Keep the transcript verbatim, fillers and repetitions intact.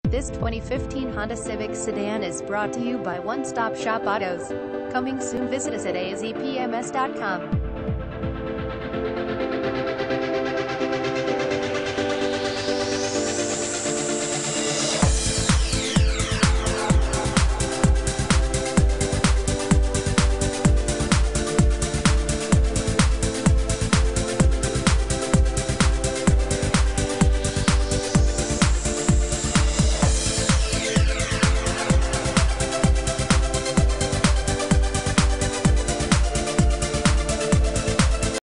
This twenty fifteen Honda Civic sedan is brought to you by One Stop Shop Autos. Coming soon, visit us at A Z P M S dot com.